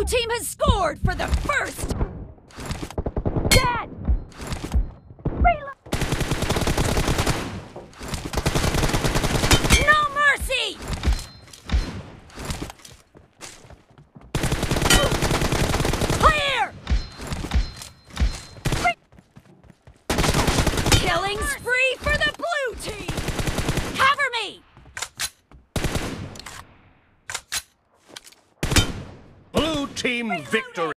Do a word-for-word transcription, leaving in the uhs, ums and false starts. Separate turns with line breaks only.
team has scored for the first! Dad! Reload! No mercy! Clear! Killing spree for the blue team! Cover me!
Blue team victory!